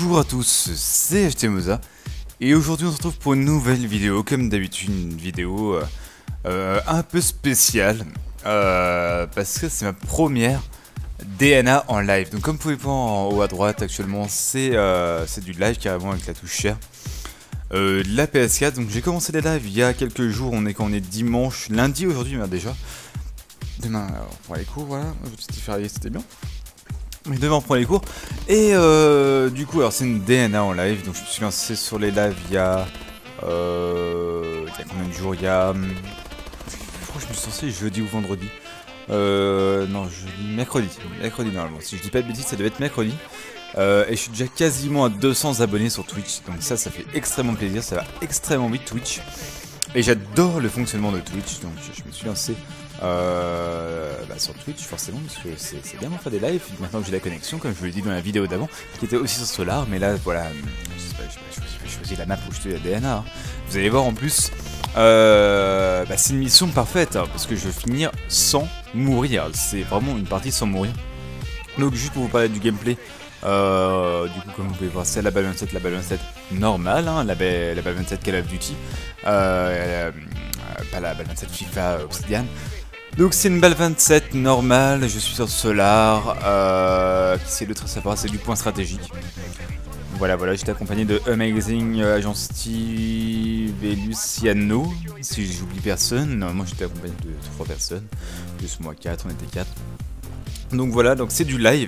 Bonjour à tous, c'est HTMoza et aujourd'hui on se retrouve pour une nouvelle vidéo, comme d'habitude une vidéo un peu spéciale parce que c'est ma première DNA en live. Donc comme vous pouvez voir en haut à droite actuellement c'est du live carrément avec la touche share de la PS4. Donc j'ai commencé les lives il y a quelques jours, on est dimanche, lundi aujourd'hui déjà. Demain on prend les cours, voilà, petit férié c'était bien. Mais demain on prend les cours. Et du coup alors c'est une DNA en live. Donc je me suis lancé sur les lives il y a combien de jours? Il y a... Je crois que je me suis lancé jeudi ou vendredi. Non, jeudi, mercredi normalement. Si je dis pas de bêtises ça devait être mercredi. Et je suis déjà quasiment à 200 abonnés sur Twitch. Donc ça fait extrêmement plaisir. Ça va extrêmement vite Twitch. Et j'adore le fonctionnement de Twitch. Donc je me suis lancé sur Twitch forcément parce que c'est bien de faire des lives maintenant que j'ai la connexion, comme je vous l'ai dit dans la vidéo d'avant qui était aussi sur Solar, mais là voilà, j'ai choisi la map où je suis à DNA hein. Vous allez voir en plus c'est une mission parfaite hein, parce que je veux finir sans mourir, c'est vraiment une partie sans mourir. Donc juste pour vous parler du gameplay, du coup comme vous pouvez voir c'est la balle 27, normale hein, la balle 27 Call of Duty, pas la balle 27 FIFA Obsidian. Donc c'est une balle 27 normale, je suis sur Solar, c'est le très sympa, c'est du point stratégique. Voilà, j'étais accompagné de Amazing Agent Steve et Luciano, si j'oublie personne. Normalement j'étais accompagné de 3 personnes, plus moi 4, on était 4. Donc voilà, donc c'est du live.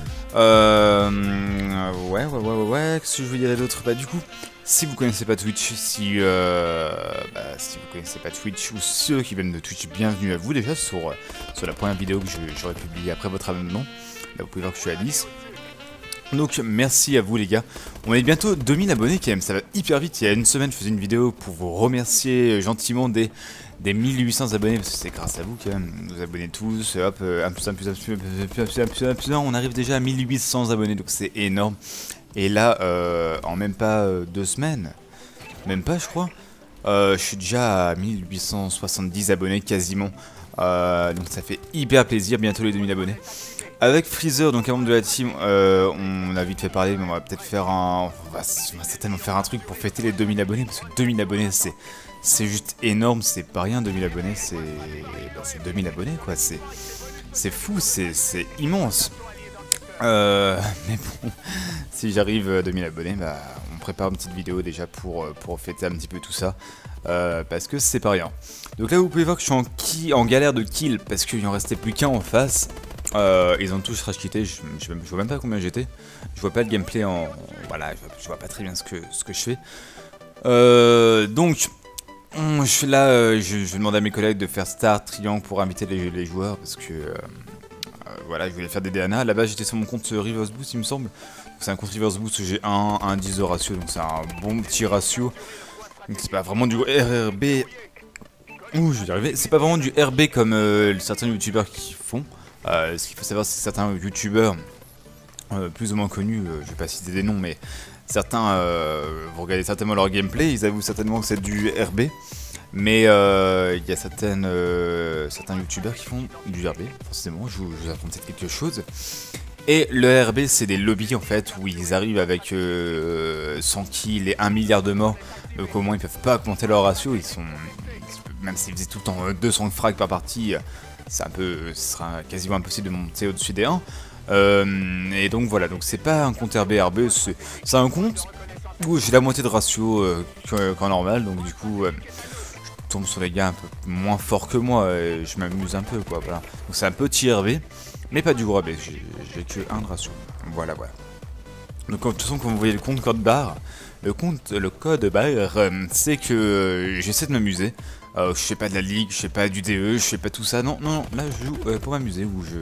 Ouais, qu'est-ce que je veux dire d'autre? Bah du coup, si vous connaissez pas Twitch, si vous connaissez pas Twitch, ou ceux qui viennent de Twitch, bienvenue à vous déjà sur la première vidéo que j'aurais publiée après votre abonnement. Là vous pouvez voir que je suis à 10. Donc merci à vous les gars. On est bientôt 2000 abonnés quand même, ça va hyper vite. Il y a une semaine je faisais une vidéo pour vous remercier gentiment des 1800 abonnés, parce que c'est grâce à vous quand même, vous abonnez tous, hop, un plus, on arrive déjà à 1800 abonnés, donc c'est énorme. Et là, en même pas 2 semaines, même pas je crois, je suis déjà à 1870 abonnés quasiment, donc ça fait hyper plaisir, bientôt les 2000 abonnés. Avec Freezer, donc un membre de la team, on a vite fait parler, mais on va peut-être faire on va certainement faire un truc pour fêter les 2000 abonnés, parce que 2000 abonnés c'est juste énorme, c'est pas rien, 2000 abonnés, c'est 2000 abonnés quoi, c'est fou, c'est immense. Mais bon, si j'arrive à 2000 abonnés, on prépare une petite vidéo déjà pour fêter un petit peu tout ça, parce que c'est pas rien. Donc là vous pouvez voir que je suis en galère de kill, parce qu'il en restait plus qu'un en face. Ils ont tous rage quitté, je vois même pas combien j'étais, je vois pas le gameplay en... Voilà, je vois pas très bien ce que je fais. Donc... je suis là, je vais demander à mes collègues de faire start, triangle pour inviter les joueurs parce que voilà, je voulais faire des DNA. Là-bas, j'étais sur mon compte Reverse Boost, il me semble. C'est un compte Reverse Boost où j'ai 1-10 de ratio, donc c'est un bon petit ratio. Donc c'est pas vraiment du RRB. Ouh, je vais y arriver. C'est pas vraiment du RB comme certains youtubeurs qui font. Ce qu'il faut savoir, c'est que certains youtubeurs plus ou moins connus, je vais pas citer des noms, mais certains, vous regardez certainement leur gameplay, ils avouent certainement que c'est du RB, mais il y a certains youtubeurs qui font du RB, forcément, je vous apprends peut-être quelque chose. Et le RB, c'est des lobbies en fait, où ils arrivent avec 100 kills et 1 milliard de morts, donc au moins ils peuvent pas augmenter leur ratio, même s'ils faisaient tout le temps 200 frags par partie, ce sera quasiment impossible de monter au-dessus des 1. Et donc voilà, donc c'est pas un compte RB, c'est un compte où j'ai la moitié de ratio qu'en normal, donc du coup je tombe sur les gars un peu moins forts que moi et je m'amuse un peu quoi, voilà. Donc c'est un petit RB, mais pas du gros RB, j'ai que 1 de ratio, voilà. Donc de toute façon quand vous voyez le compte code barre, le code barre, c'est que j'essaie de m'amuser. Je fais pas de la ligue, je fais pas du DE, je fais pas tout ça, non, là je joue pour m'amuser,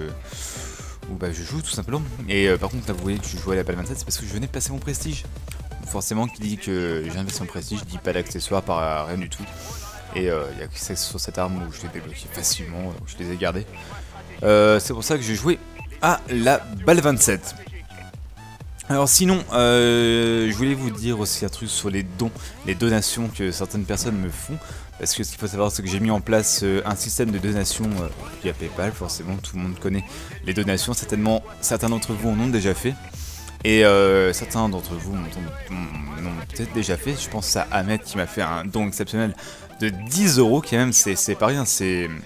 je joue tout simplement. Et par contre là vous voyez que je jouais à la balle 27, c'est parce que je venais de passer mon prestige. Forcément qui dit que j'ai investi mon prestige, dit pas d'accessoires, pas rien du tout. Et il y a que ça sur cette arme où je l'ai débloqué facilement, où je les ai gardés. C'est pour ça que j'ai joué à la balle 27. Alors sinon, je voulais vous dire aussi un truc sur les dons, les donations que certaines personnes me font. Parce que ce qu'il faut savoir, c'est que j'ai mis en place un système de donation via PayPal. Forcément, tout le monde connaît les donations. Certainement, certains d'entre vous en ont déjà fait. Et certains d'entre vous l'ont peut-être déjà fait. Je pense à Ahmed qui m'a fait un don exceptionnel de 10 euros, qui même c'est pas rien,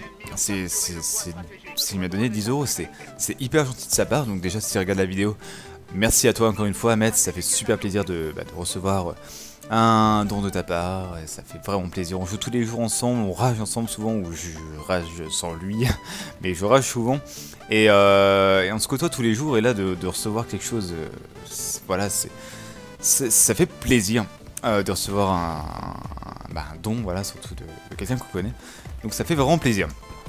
il m'a donné 10 euros, c'est hyper gentil de sa part. Donc déjà si tu regardes la vidéo, merci à toi encore une fois Ahmed, ça fait super plaisir de recevoir un don de ta part, et ça fait vraiment plaisir. On joue tous les jours ensemble, on rage ensemble souvent, ou je rage sans lui, mais je rage souvent. Et on se côtoie tous les jours, et là de recevoir quelque chose, voilà, ça fait plaisir de recevoir un don, voilà, surtout de quelqu'un qu'on connaît. Donc ça fait vraiment plaisir.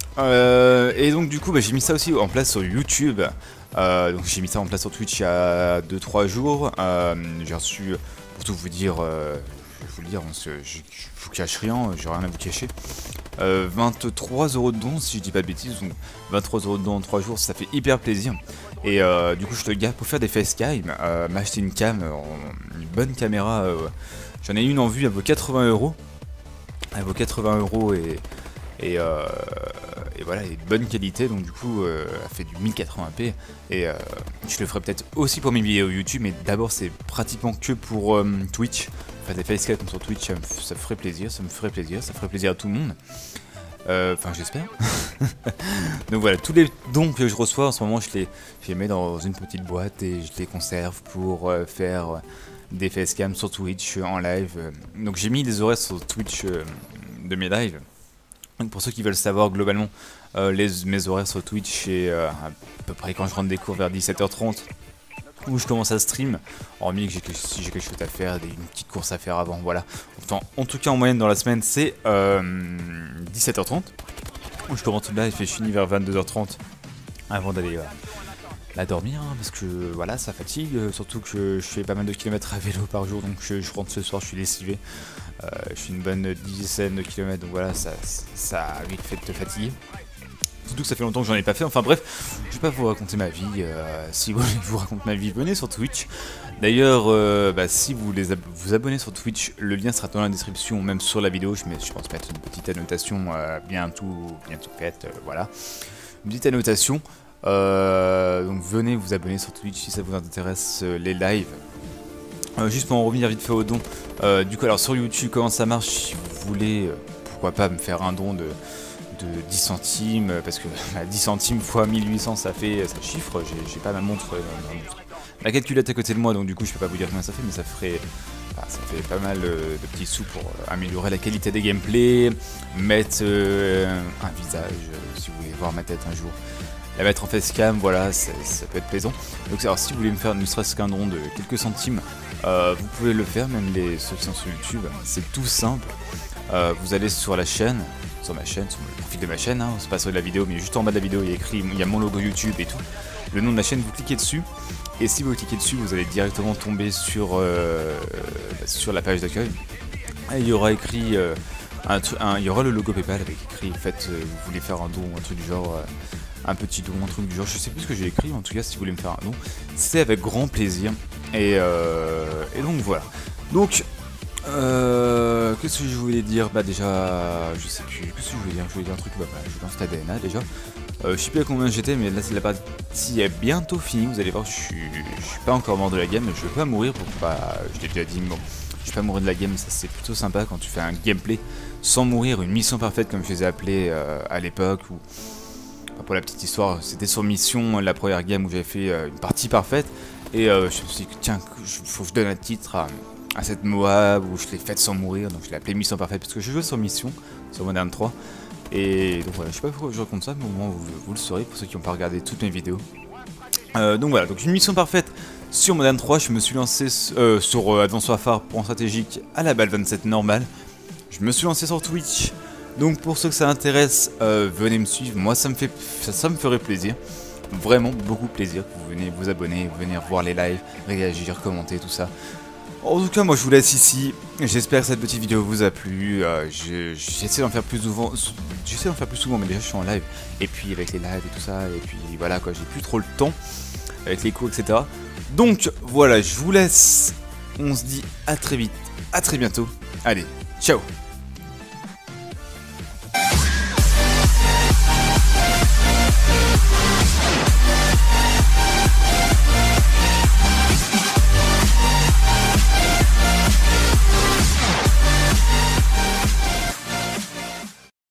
Et donc du coup j'ai mis ça aussi en place sur YouTube. Donc j'ai mis ça en place sur Twitch il y a 2-3 jours. J'ai reçu, pour tout vous dire, je vais vous le dire, je vous cache rien, j'ai rien à vous cacher. 23 euros de don si je dis pas de bêtises, donc 23 euros de don en 3 jours, ça fait hyper plaisir. Et du coup je te garde pour faire des facecam, m'acheter une cam, une bonne caméra. J'en ai une en vue, elle vaut 80 euros. Elle vaut 80 euros et voilà, et de bonne qualité, donc du coup elle fait du 1080p, et je le ferai peut-être aussi pour mes vidéos YouTube, mais d'abord c'est pratiquement que pour Twitch. Faire des facecam sur Twitch, ça me ferait plaisir, ça ferait plaisir à tout le monde. Enfin j'espère. Donc voilà, tous les dons que je reçois en ce moment, je les mets dans une petite boîte et je les conserve pour faire des facecam sur Twitch en live. Donc j'ai mis les horaires sur Twitch de mes lives. Donc pour ceux qui veulent savoir globalement mes horaires sur Twitch, c'est à peu près quand je rentre des cours vers 17h30 où je commence à stream, hormis que si j'ai quelque chose à faire, une petite course à faire avant, voilà. En tout cas en moyenne dans la semaine c'est 17h30 où je commence là et je finis vers 22h30 avant d'aller dormir, hein, parce que voilà, ça fatigue, surtout que je fais pas mal de kilomètres à vélo par jour, donc je rentre ce soir, je suis lessivé, je fais une bonne dizaine de kilomètres, donc voilà, ça a vite fait de te fatiguer. Surtout que ça fait longtemps que j'en ai pas fait, enfin bref, je vais pas vous raconter ma vie, si vous voulez que je vous raconte ma vie, venez sur Twitch. D'ailleurs, si vous vous abonnez sur Twitch, le lien sera dans la description, même sur la vidéo, je pense mettre une petite annotation bientôt faite, voilà, une petite annotation. Donc venez vous abonner sur Twitch si ça vous intéresse, les lives. Juste pour en revenir vite fait au don, du coup alors sur YouTube comment ça marche, si vous voulez, pourquoi pas me faire un don de 10 centimes, parce que 10 centimes x 1800 ça chiffre, j'ai pas ma montre, la calculette à côté de moi, donc du coup je peux pas vous dire combien ça fait, mais ça fait pas mal de petits sous pour améliorer la qualité des gameplays, mettre un visage, si vous voulez voir ma tête un jour, la mettre en facecam, voilà, ça peut être plaisant. Donc alors si vous voulez me faire ne serait-ce qu'un don de quelques centimes, vous pouvez le faire, même ceux qui sont sur YouTube, c'est tout simple. Vous allez sur la chaîne, sur ma chaîne, sur le profil de ma chaîne, hein, c'est pas sur la vidéo, mais juste en bas de la vidéo il y a mon logo YouTube et tout, le nom de la chaîne, vous cliquez dessus, et si vous cliquez dessus, vous allez directement tomber sur la page d'accueil, et il y aura écrit il y aura le logo PayPal avec écrit, en fait, vous voulez faire un don, un truc du genre, un petit don, un truc du genre, je sais plus ce que j'ai écrit, en tout cas si vous voulez me faire un don, c'est avec grand plaisir, et donc voilà. Donc qu'est-ce que je voulais dire, déjà, je sais plus, qu'est-ce que je voulais dire un truc, je lance ta DNA déjà, je sais plus à combien j'étais, mais là c'est la partie est bientôt finie, vous allez voir, je suis pas encore mort de la game, je vais pas mourir, je l'ai déjà dit, mais bon, je vais pas mourir de la game, ça c'est plutôt sympa quand tu fais un gameplay sans mourir, une mission parfaite comme je les ai appelés à l'époque, ou pour la petite histoire, c'était sur mission, la première game où j'avais fait une partie parfaite, et je me suis dit, tiens, faut que je donne un titre à cette Moab où je l'ai faite sans mourir, donc je l'ai appelé Mission Parfaite parce que je joue sur Mission, sur Modern 3, et donc voilà, je sais pas pourquoi je raconte ça, mais au moins vous le saurez pour ceux qui n'ont pas regardé toutes mes vidéos. Donc voilà, donc une Mission Parfaite sur Modern 3, je me suis lancé sur Advance Warfare pour un stratégique à la balle 27 normale, je me suis lancé sur Twitch, donc pour ceux que ça intéresse, venez me suivre, moi ça me ferait plaisir. Vraiment beaucoup plaisir que vous venez vous abonner, venir voir les lives, réagir, commenter, tout ça. En tout cas, moi je vous laisse ici. J'espère que cette petite vidéo vous a plu. J'essaie d'en faire plus souvent. Mais déjà je suis en live. Et puis avec les lives et tout ça. Et puis voilà quoi, j'ai plus trop le temps. Avec les cours, etc. Donc voilà, je vous laisse. On se dit à très vite. À très bientôt. Allez, ciao.